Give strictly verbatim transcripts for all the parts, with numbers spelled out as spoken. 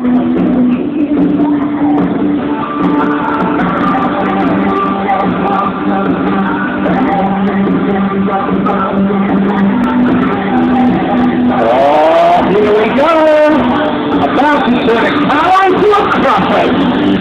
Oh, here we go! About to turn a cow into a crumpet!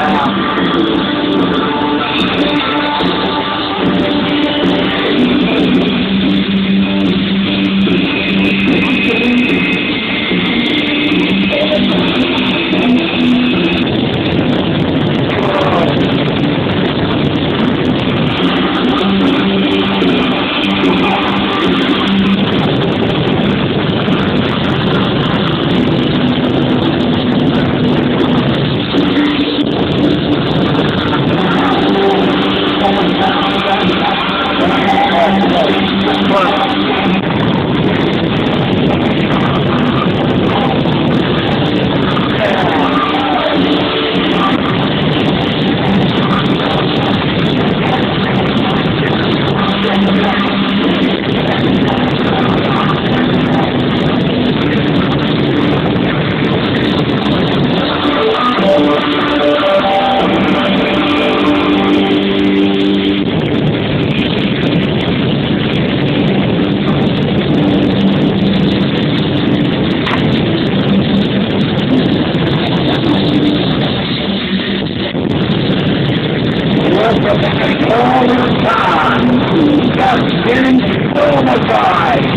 All the time, just getting solidified.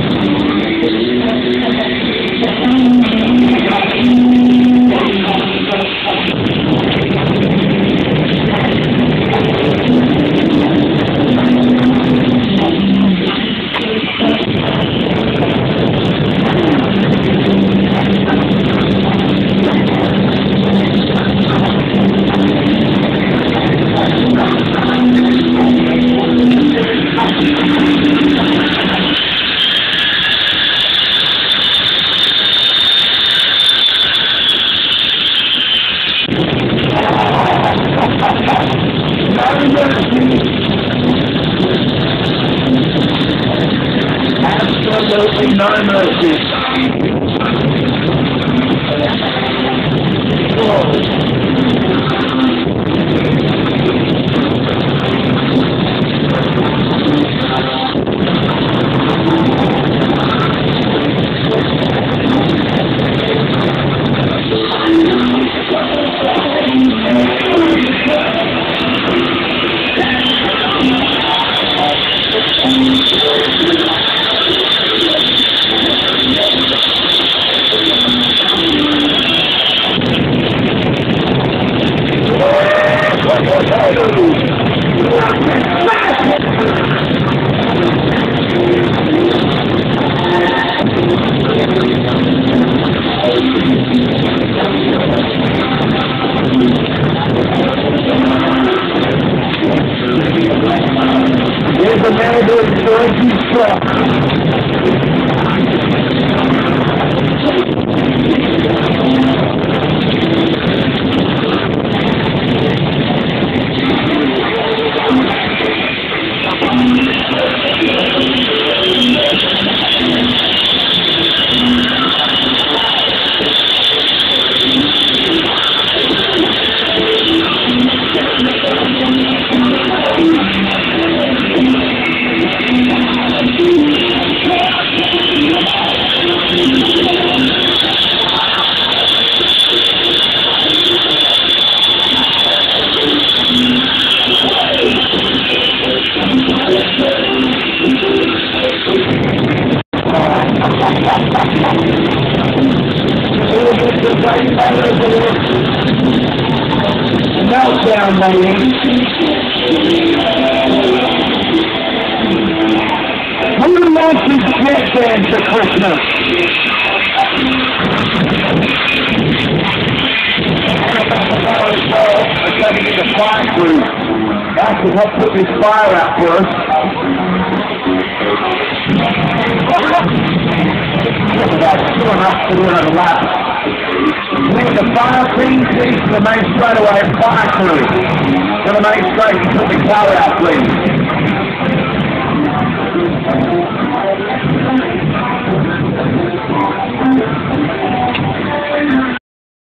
Absolutely no mercy. Here's the man who enjoys his truck. Meltdown, lady. Who wants his jet dance for Christmas? I've got to get the fire crew. That's to help put this fire out for us. That's good enough to do another lap. Leave the fire crew, please, to the main straightaway fire crew. To the main straight, put the power out, please.